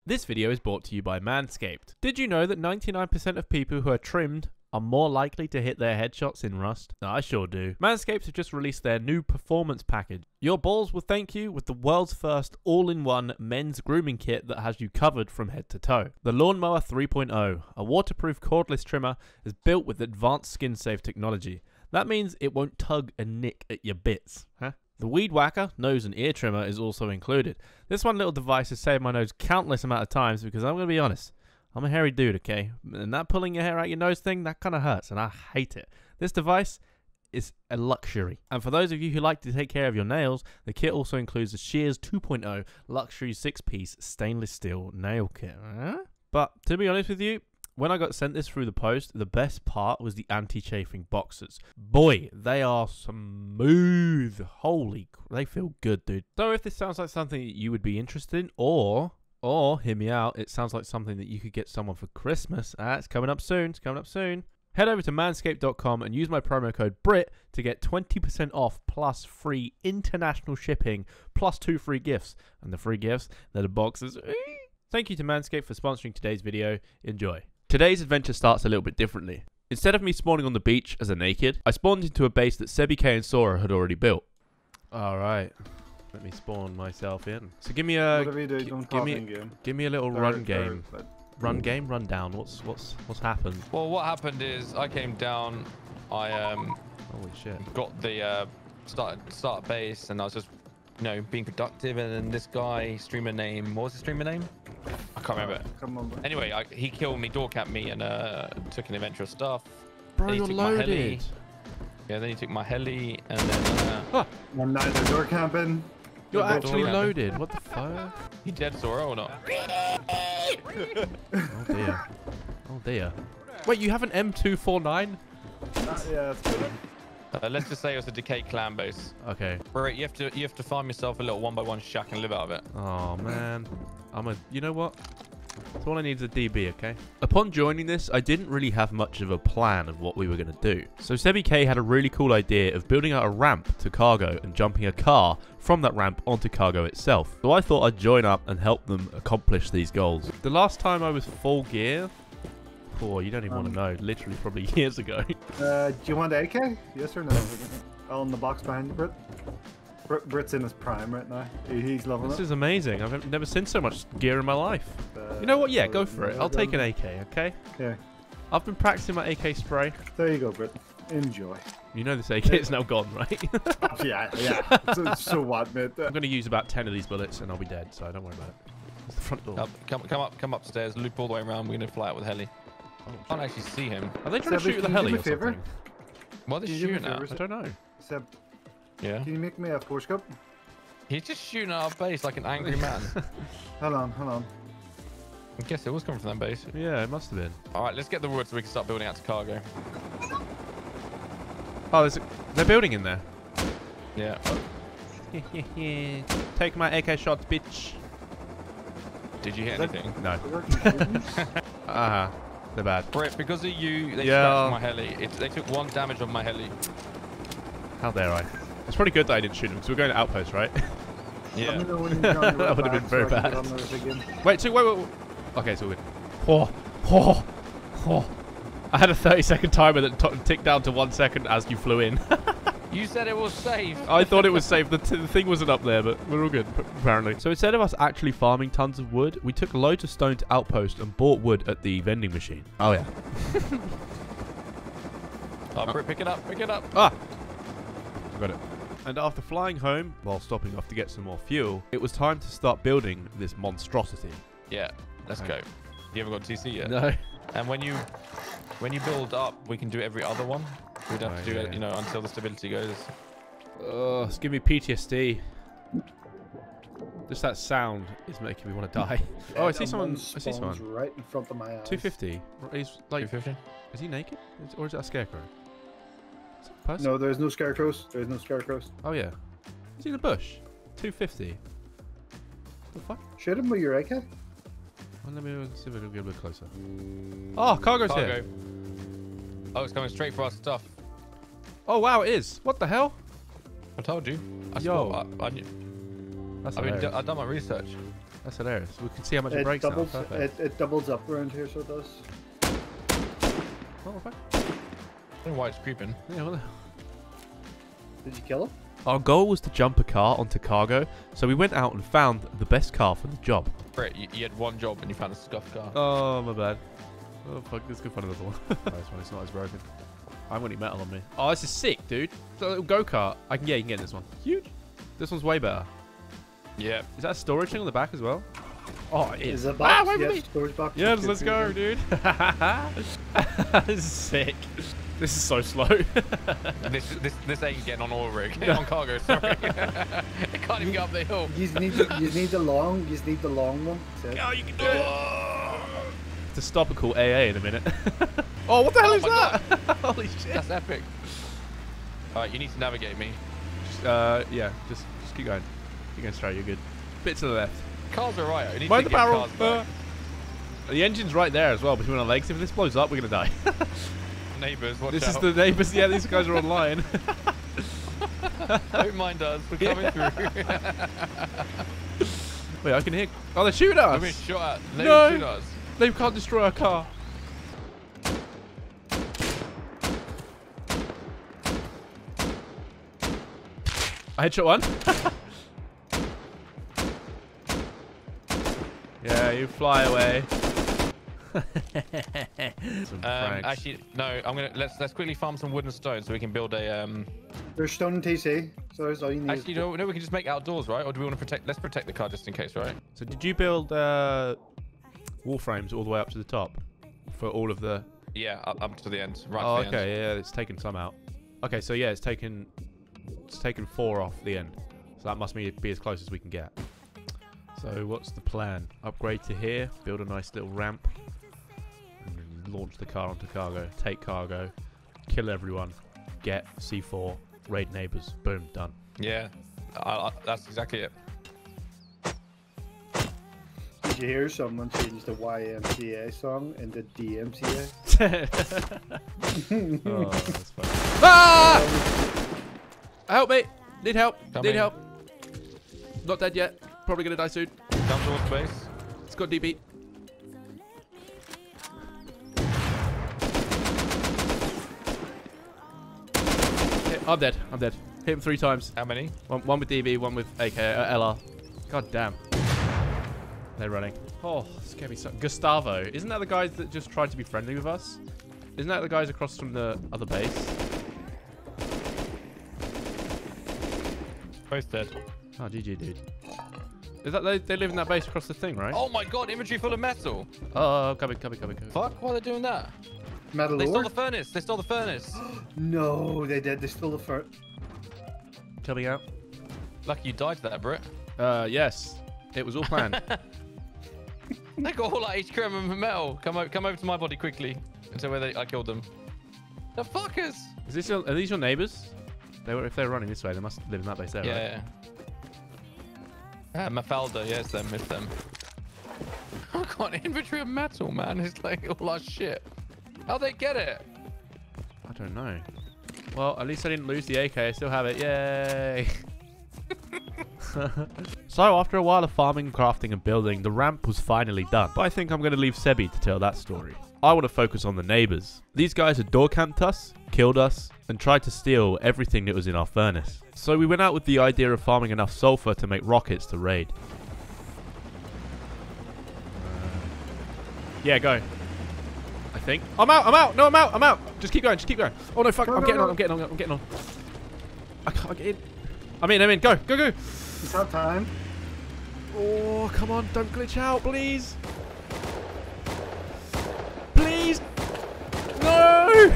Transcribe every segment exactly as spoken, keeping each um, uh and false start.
This video is brought to you by Manscaped. Did you know that ninety-nine percent of people who are trimmed are more likely to hit their headshots in Rust? No, I sure do. Manscaped have just released their new performance package. Your balls will thank you with the world's first all-in-one men's grooming kit that has you covered from head to toe. The Lawnmower three point oh, a waterproof cordless trimmer, is built with advanced skin-safe technology. That means it won't tug and nick at your bits. Huh? The Weed Whacker nose and ear trimmer is also included. This one little device has saved my nose countless amount of times because I'm going to be honest, I'm a hairy dude, okay? And that pulling your hair out your nose thing, that kind of hurts and I hate it. This device is a luxury. And for those of you who like to take care of your nails, the kit also includes the Shears two point oh luxury six-piece stainless steel nail kit. Huh? But to be honest with you, when I got sent this through the post, the best part was the anti-chafing boxers. Boy, they are smooth. Holy, they feel good, dude. So if this sounds like something that you would be interested in, or, or, hear me out, it sounds like something that you could get someone for Christmas. Ah, it's coming up soon, it's coming up soon. Head over to manscaped dot com and use my promo code BRIT to get twenty percent off plus free international shipping, plus two free gifts. And the free gifts, they're the boxes. Thank you to Manscaped for sponsoring today's video. Enjoy. Today's adventure starts a little bit differently. Instead of me spawning on the beach as a naked, I spawned into a base that Sebik and Sora had already built. Alright, let me spawn myself in. So give me a Whatever you do, don't give pop me in game. give me a little Third, run game. third, but- Run game, run down. What's what's what's happened? Well, what happened is I came down, I um Holy shit. got the uh, start start base, and I was just you know being productive, and then this guy streamer name, what was his streamer name? I can't remember. Come on, bro. Anyway, I, he killed me, door capped me, and uh, took an adventure stuff. Bro, Then he you're took my heli. loaded. Yeah, then he took my heli, and then uh, Ah, I'm neither door camping. you're Door actually camping. loaded. What the fuck? he dead Sora or not? Oh dear. Oh dear. Wait, you have an M two forty-nine? Uh, yeah, that's good. Uh, let's just say it was a Decay clan base. Okay. Right, you have to you have to farm yourself a little one by one shack and live out of it. Oh man. I'm a you know what? So all I need is a D B, okay? Upon joining this, I didn't really have much of a plan of what we were going to do. So Sebik had a really cool idea of building out a ramp to cargo and jumping a car from that ramp onto cargo itself. So I thought I'd join up and help them accomplish these goals. The last time I was full gear, oh, you don't even Um, want to know, literally probably years ago. Uh, do you want A K? Yes or no? On the box behind you, Brit. Brit. Brit's in his prime right now. He- He's loving This it. is amazing. I've never seen so much gear in my life. Uh, You know what? Yeah, so go for it. I'll take an A K, okay? Yeah. I've been practicing my A K spray. There you go, Brit. Enjoy. You know this A K is now gone, right? yeah, yeah. So, so what, mate? Uh, I'm going to use about ten of these bullets and I'll be dead, so don't worry about it. It's the front door. Up, come come up come upstairs, loop all the way around. We're gonna fly out with heli. Oh, Can't actually see him. are they trying to Sebik, shoot with a can you heli do or me a favour? something? What is Can you do me shooting a at? favour? I don't know. Seb, Yeah. can you make me a four scope? He's just shooting at our base like an angry man. Hold on, hold on. I guess it was coming from that base. Yeah, it must have been. All right, let's get the wood so we can start building out to cargo. Oh, there's a, they're building in there. Yeah. Take my A K shots, bitch. Did you hit Is that- anything? No. Is that shooting? Ah, they're bad. Brett, because of you, they Yeah. scratched my heli. It, they took one damage on my heli. How dare I? It's probably good that I didn't shoot them because we're going to Outpost, right? Let me Yeah. know when you're on your That way would have been back very so I can bad. get on there again. Wait, so wait, wait, wait. Okay, it's all good. Oh, oh, oh. I had a thirty second timer that t ticked down to one second as you flew in. You said it was safe. I thought it was safe. The, t the thing wasn't up there, but we're all good, apparently. So instead of us actually farming tons of wood, we took loads of stone to Outpost and bought wood at the vending machine. Oh, yeah. Oh, Brett, pick it up, pick it up. Ah! I got it. And after flying home, while stopping off to get some more fuel, it was time to start building this monstrosity. Yeah, let's Okay. go. You ever got T C yet? No. And when you when you build up, we can do every other one. We don't have Oh, to do yeah. it, you know, until the stability goes. Oh, it's giving me P T S D. Just that sound is making me want to die. Oh, I see And someone. one I see spawns someone. right in front of my eyes. two fifty. He's like, two fifty? is he naked? Is- Or is that a scarecrow? Is it a person? No, there's no scarecrows. There's no scarecrows. Oh, yeah. Is he in a bush? two fifty. The fuck? Shoot him with your A K. Well, let me see if I can get a bit closer. Oh, cargo's Cargo. here. Oh, it's coming straight for our stuff. Oh, wow, it is. What the hell? I told you. I Yo. saw. I, I, knew- That's I mean, hilarious. I've done my research. That's hilarious. We can see how much it, It breaks now. doubles. Perfect. It, it doubles up around here, so it does. Oh, fuck. I don't know why it's creeping. Yeah, what the... Did you kill him? Our goal was to jump a car onto cargo, so we went out and found the best car for the job. Brett, you, you had one job and you found a scuffed car. Oh, my bad. Oh, fuck. Let's go find another one. Nice one. It's not as broken. I haven't got any metal on me. Oh, this is sick, dude. It's a little go-kart. I can, yeah, you can get this one. Huge. This one's way better. Yeah. Is that a storage thing on the back as well? Oh, it is. Is it Ah, box? wait for Yes, me. storage box. Yes, Good let's for go, you. dude. This is sick. This is so slow. this this this ain't getting on oil rig. on cargo, sorry. It can't even get up the hill. You need the, you need the long. You need the long one. That's it. Oh, you can do it. To stop and call A A in a minute. Oh, what the hell Oh is my that? Holy shit. That's epic. Alright, you need to navigate me. Just, uh, yeah, just just keep going. Keep going straight. You're good. Bit to the left. Cars are right. You need Mind to the get barrel. cars back. Uh, the engine's right there as well between our legs. If this blows up, we're gonna die. Neighbours, watch This out. is the neighbours. Yeah, these guys are online. Don't mind us. We're coming Yeah. through. Wait, I can hear. Oh, they're shooting We're being us. shot at. They No. shoot us. They can't destroy our car. I headshot one. Yeah, you fly away. Some Um, pranks. actually, no. I'm gonna let's let's quickly farm some wood and stone so we can build a. Um. There's stone and T C. So that's all you need. Actually, no, no. We can just make outdoors, right? Or do we want to protect? Let's protect the car just in case, right? So did you build uh, wall frames all the way up to the top for all of the? Yeah, up, up to the end. Right. Oh, to the okay. End. Yeah, it's taken some out. Okay, so yeah, it's taken it's taken four off the end. So that must be be as close as we can get. So what's the plan? Upgrade to here, build a nice little ramp, and launch the car onto cargo. Take cargo, kill everyone, get C four, raid neighbors. Boom, done. Yeah. I, I, that's exactly it. Did you hear someone change the Y M C A song into D M C A? Oh, that's funny. Ah! Help me! Need help! Need Coming. help! Not dead yet. Probably gonna die soon. Come towards base. It's got D B. Yeah, I'm dead. I'm dead. Hit him three times. How many? One, one with D B, one with A K, uh, L R. God damn. They're running. Oh, scared me so. Gustavo. Isn't that the guys that just tried to be friendly with us? Isn't that the guys across from the other base? Both dead. Oh, G G, dude. Is that they, they live in that base across the thing, right? Oh my god, inventory full of metal. Oh, coming, coming, coming, coming. Fuck, why are they doing that? Metal They stole ore? the furnace. They stole the furnace. No, they did. They stole the first. Coming out. Lucky you died to that, Brit. Uh, yes. It was all planned. They got all that H Q M and metal. Come over, come over to my body quickly. Until where they, I killed them. The fuckers. Is this your, are these your neighbors? They were, if they were running this way, they must live in that base there, right? Yeah. Uh, Mafalda, yeah, it's them, it's them. I've got an inventory of metal, man. It's like all our shit. How'd they get it? I don't know. Well, at least I didn't lose the A K. I still have it. Yay! So, after a while of farming, crafting, and building, the ramp was finally done. But I think I'm going to leave Sebi to tell that story. I want to focus on the neighbors. These guys had door camped us, killed us, and tried to steal everything that was in our furnace. So we went out with the idea of farming enough sulfur to make rockets to raid. Yeah, go. I think. I'm out, I'm out, no, I'm out, I'm out. Just keep going, just keep going. Oh no, fuck, Go, I'm go, getting go. on, I'm getting on, I'm getting on. I can't get in. I'm in, I'm in, go, go, go. It's that time. Oh, come on, don't glitch out, please. Please. No.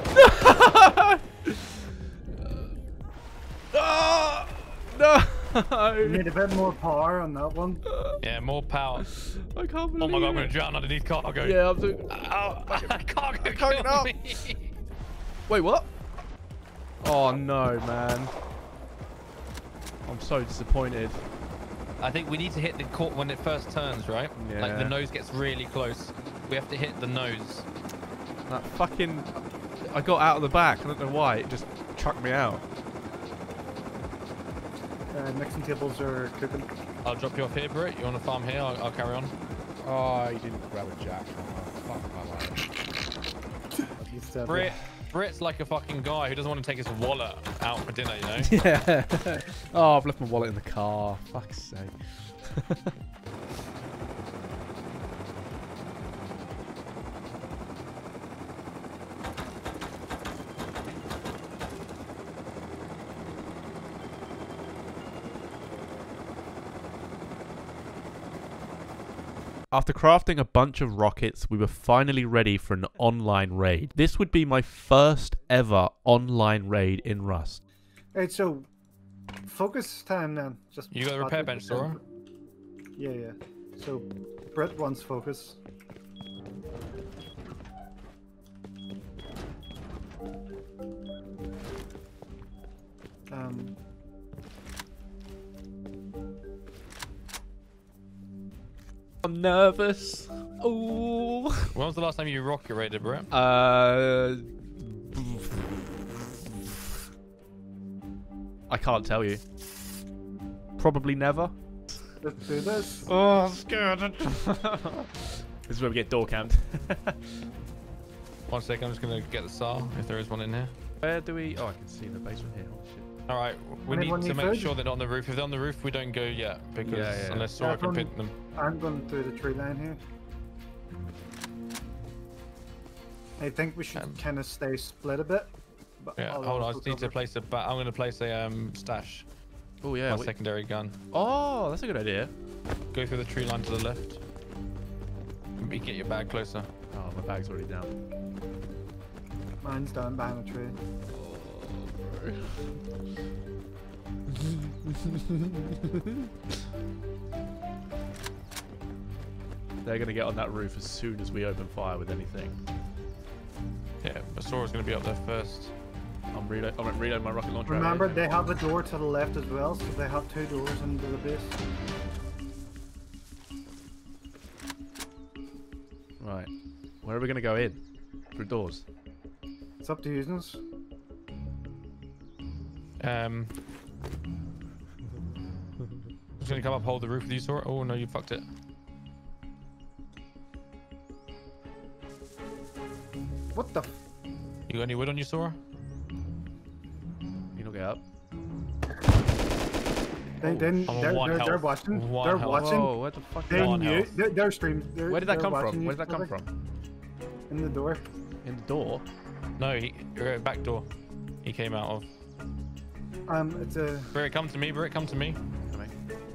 No. No. You need a bit more power on that one. Yeah, more power. I can't believe Oh my god, I'm it. gonna drown underneath cargo. Yeah, I'm doing. Ow, cargo can't killed get up. me. Wait, what? Oh no, man. I'm so disappointed. I think we need to hit the court when it first turns, right? Like the Yeah. nose gets really close. We have to hit the nose. That fucking. I got out of the back. I don't know why. It just chucked me out. Uh, mixing tables are cooking. I'll drop you off here, Britt. You want to farm here? I'll, I'll carry on. Oh, you didn't grab a jack. Oh, fuck my life. You said Britt, Britt's like a fucking guy who doesn't want to take his wallet out for dinner, you know? Yeah. Oh, I've left my wallet in the car. Fuck's sake. After crafting a bunch of rockets, we were finally ready for an online raid. This would be my first ever online raid in Rust. Hey, so focus time then. Just You got the repair bench, Sora? Yeah, yeah. So Brett wants focus. Um. I'm nervous. Ooh. When was the last time you rocket raided, Britt? Uh, I can't tell you. Probably never. Let's do this. Oh, I'm scared. This is where we get door camped. One second, I'm just gonna get the S A R if there is one in here. Where do we? Oh, I can see the basement here. Oh, shit. All right, we Anyone need to need make food? sure they're not on the roof. If they're on the roof, we don't go yet because Yeah, yeah. unless Sora Yeah, can from- pin them. I'm going through the tree line here. I think we should Um, kind of stay split a bit. But Yeah, I'll hold on. I also just need to cover- place a. Ba I'm gonna place a um stash. Oh yeah. my we- secondary gun. Oh, that's a good idea. Go through the tree line to the left. And get your bag closer. Oh, my bag's already down. Mine's down behind a tree. They're gonna get on that roof as soon as we open fire with anything. Yeah, but Sora's gonna be up there first. I'm reload. I'm reloading my rocket launcher. Remember, they have a door to the left as well, so they have two doors into the base. Right. Where are we gonna go in? Through doors. It's up to you. Um. Just gonna come up, hold the roof with you, Sora. Oh no, you fucked it. What the? F You got any wood on you, Sora? You don't get up. They didn't. I'm on They're, one they're, they're health. watching. One they're health. watching. Whoa, where the fuck? They One knew. health. They're, they're streaming. They're, Where did that they're come watching from? you Where did that come public. from? In the door. In the door. No, he uh, back door. He came out of. Um, it's a. Britt, come to me. Britt, come to me. Coming.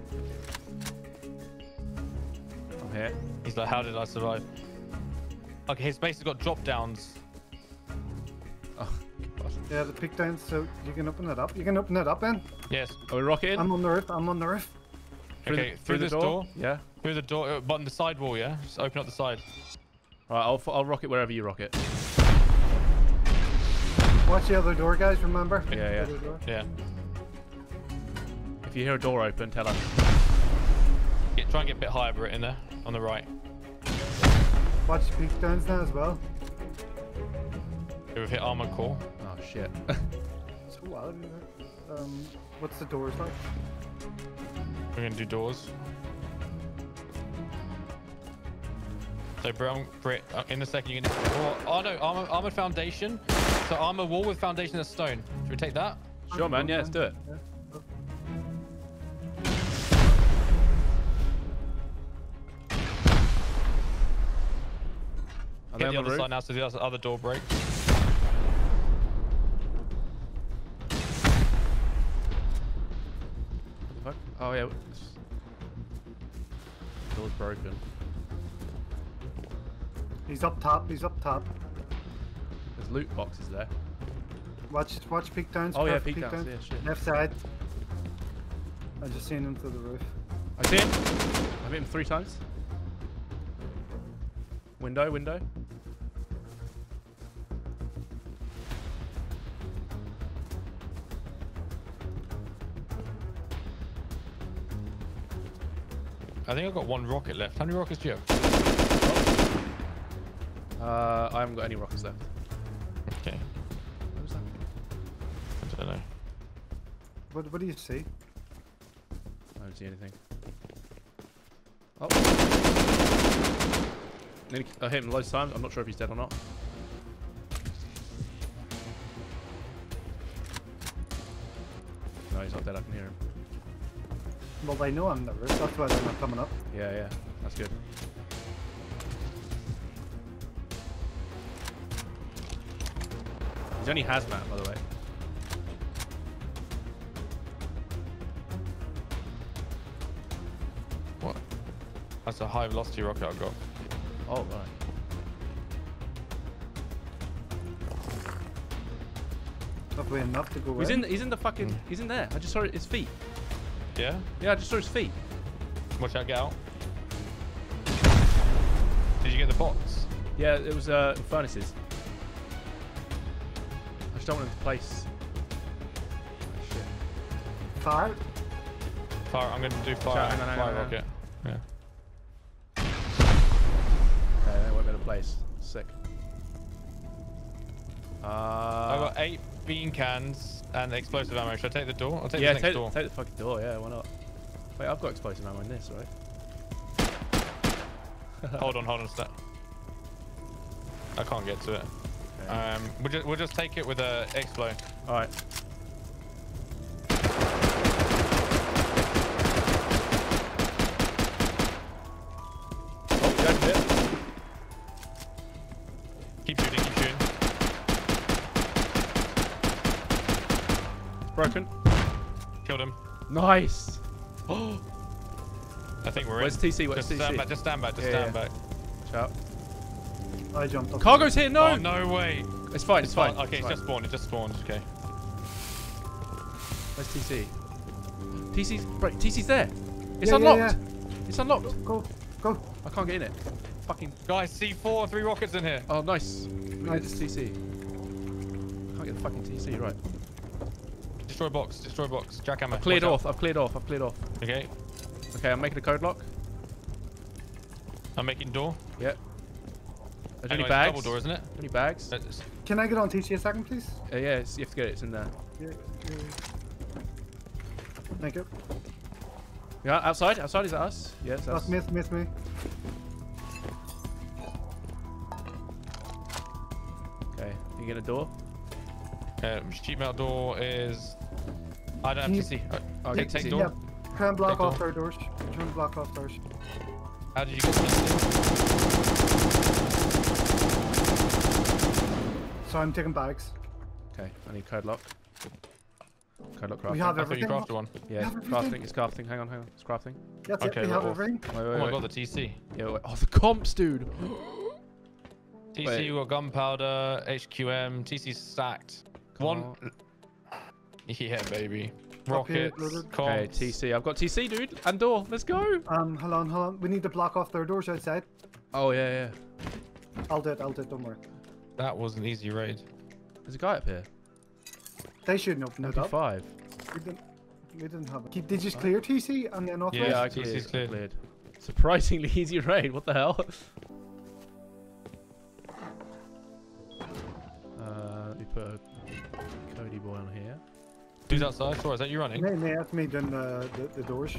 I'm here. He's like, how did I survive? Okay, his base has got drop downs. Oh, God. Yeah, the peak down, so you can open it up. You can open it up, then. Yes. Are we rocketing? I'm on the roof. I'm on the roof. Through Okay, the, through, the this door? Yeah. Through the door, uh, button the side wall, yeah? Just open up the side. All right. I'll f- I'll rocket wherever you rocket. Watch the other door, guys. Remember? Yeah, yeah. The other door. Yeah. If you hear a door open, tell us. Get, try and get a bit higher, Britt, in there, on the right. Watch the peak downs now as well. We've hit armor core. Oh shit. So wild. Isn't it? Um, what's the doors like? We're gonna do doors. So, Britt, Britt uh, in a second you're gonna. Oh, oh no, armor, armor foundation. So armor wall with foundation of stone. Should we take that? Sure, man. Yeah, let's do it. Yeah. Are Get they the on the other roof? side now, so the other, other door breaks. What the fuck? Oh yeah. Door's broken. He's up top. He's up top. There's loot boxes there. Watch, watch peak downs. Oh yeah, perfect peek downs. Yeah, shit. Left side. I just seen him through the roof. I see him. I've hit him three times. Window, window. I think I've got one rocket left. How many rockets do you have? Uh, I haven't got any rockets left. Okay. What was that? I don't know. What, what do you see? I don't see anything. Oh. Nearly, I hit him loads of times. I'm not sure if he's dead or not. No, he's not dead. I can hear him. Well, they know I'm nervous. That's why they're not coming up. Yeah, yeah. That's good. He's only hazmat, by the way. What? That's a high velocity rocket I've got. Oh, right. Probably enough to go He's in. in. He's in the fucking. He's in there. I just saw his feet. Yeah? Yeah, I just saw his feet. Watch out, get out. Did you get the box? Yeah, it was uh, furnaces. I just don't want him to place. Oh, shit. Fire. Fire. I'm gonna do fire. out, hang on, hang on, fire hang on. rocket. Yeah. Okay, they won't be able to place. Sick. Uh, I've got eight bean cans and explosive ammo. Should I take the door? I'll take yeah, the next take, door. take the fucking door. Yeah, why not? Wait, I've got explosive ammo in this, right? Hold on, hold on, step. I can't get to it. Okay. Um, we'll just we'll just take it with a explo. All right. Oh, you opened it. Keep shooting, keep shooting. Broken. Killed him. Nice. Oh, I think we're where's in. T C? Where's Just T C? stand back. Just stand back. Just Yeah, stand yeah. back. Shout. I jumped up. Cargo's here. No. Oh no way. It's fine. It's, It's fine. fine. Okay, it's it's just spawned. It just spawned. Okay. Where's T C? T C's break. T C's there. It's Yeah, yeah, unlocked. yeah. It's unlocked. Go, go. I can't get in it. Fucking. Guys, C four, three rockets in here. Oh, nice. We Nice. get this T C. Can't get the fucking T C right. Destroy box. Destroy box. Jackhammer. I've cleared Watch off. I've cleared off. I've cleared off. out. Okay. Okay, I'm making a code lock. I'm making door. Yeah. Are there Hang any on, it's bags? double door, isn't it? Any bags? Uh, That's- Can I get on T C a second, please? yeah, it's, you have to get it. It's in there. Yeah. yeah. Thank you. Yeah, outside. Outside. Is that us? Yes, that's. That's miss, miss me. Okay. You get a door. Um, sheet metal door is. I don't have Can you- T C. Uh, Oh, take get take T C. door. Yeah. Try and block Take off door. their doors. Try and block off doors. How did you get T C? So I'm taking bags. Okay. I need code lock. Code lock crafting. We have I thought you everything. crafted one. Yeah, have it's everything. crafting. It's crafting. Hang on, hang on. It's crafting. That's Okay, it. We we're have off. everything. Wait, wait, Oh my wait. god, the T C. Yeah, wait. Oh, the comps, dude. T C, Wait. we got gunpowder, H Q M, T C's stacked. Come One. on. Yeah, baby. Up here, Rockets, loaded. Okay, comps. T C. I've got T C, dude. And door. Let's go. Um, hold on, hold on. We need to block off their doors outside. Oh, yeah, yeah. I'll do it. I'll do it. Don't worry. That was an easy raid. There's a guy up here. They shouldn't open it up. five. We didn't. We didn't have it. Did you just clear T C and then off? Yeah, Yeah, I T C's cleared. I cleared. cleared. Surprisingly easy raid. What the hell? Uh, let me put a Cody boy on here. Who's outside? Sorry, is that you running? No, no, that's me doing the, the, the doors.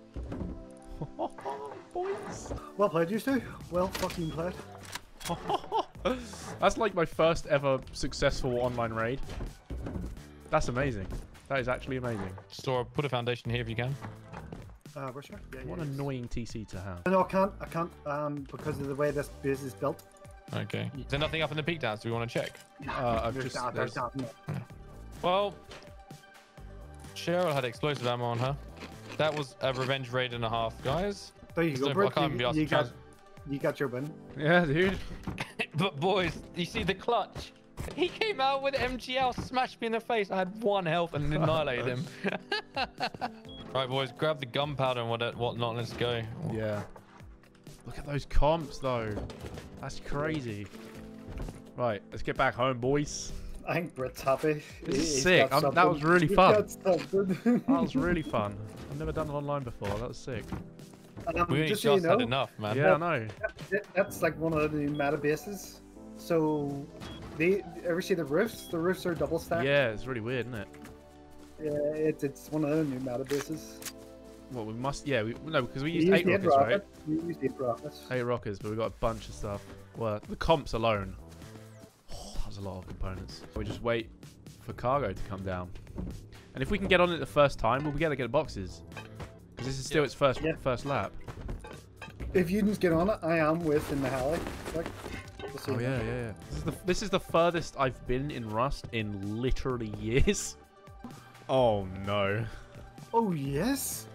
Boys. Well played, you two. Well fucking played. That's like my first ever successful online raid. That's amazing. That is actually amazing. Store, put a foundation here if you can. Uh, where's your? Yeah, What yeah, an yes. annoying T C to have. No, I can't. I can't. Um, because of the way this base is built. Okay. Is there nothing up in the peak downs? Do we want to check? Uh, I've There's just. that, there's there's- that. Well, Cheryl had explosive ammo on her. That was a revenge raid and a half, guys. There you It's go, never- I Brooke. can't be You, asked you to got. trans- You got your win. Yeah, dude. But boys, you see the clutch? He came out with M G L, smashed me in the face. I had one health and annihilated him. Right, boys, grab the gunpowder and what whatnot. Let's go. Yeah. Look at those comps, though. That's crazy. Right, let's get back home, boys. I think Brit's happy. This He- is he's sick. got I'm- that was something. really He's fun. got something. That was really fun. I've never done it online before. That was sick. Um, We only just just, so you know, had enough, man. Yeah, I know. that- that's like one of the new meta bases. So, they ever see the roofs? The roofs are double stacked. Yeah, it's really weird, isn't it? Yeah, it's it's one of the new meta bases. Well, we must. Yeah, we, no, because we We used used eight eight rockets, right? rockets. We used eight rockets. Eight rockets, but we got a bunch of stuff. Well, the comps alone. Oh, that was a lot of components. We just wait for cargo to come down. And if we can get on it the first time, we'll be able to get boxes. Because this is still Yeah. its first Yeah. first lap. If you didn't get on it, I am with in the heli. Like, just so Oh you yeah, know. yeah, yeah. This is the this is the furthest I've been in Rust in literally years. Oh no. Oh yes.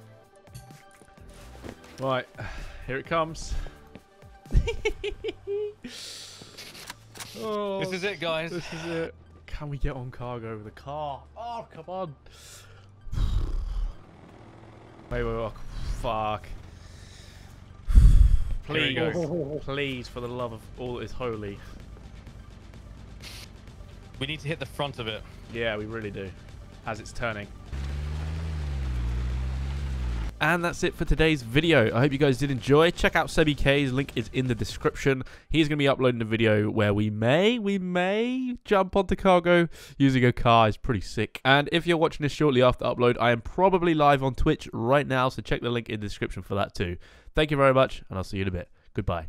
Right, here it comes. Oh, This is it, guys. This is it. Can we get on cargo with a car? Oh, come on. Wait, wait, wait. Oh, fuck. Here we Please, go. please, for the love of all that is holy. We need to hit the front of it. Yeah, we really do. As it's turning. And that's it for today's video. I hope you guys did enjoy. Check out SebiK's link is in the description. He's going to be uploading a video where we may, we may jump onto cargo using a car. It's pretty sick. And if you're watching this shortly after upload, I am probably live on Twitch right now, so check the link in the description for that too. Thank you very much, and I'll see you in a bit. Goodbye.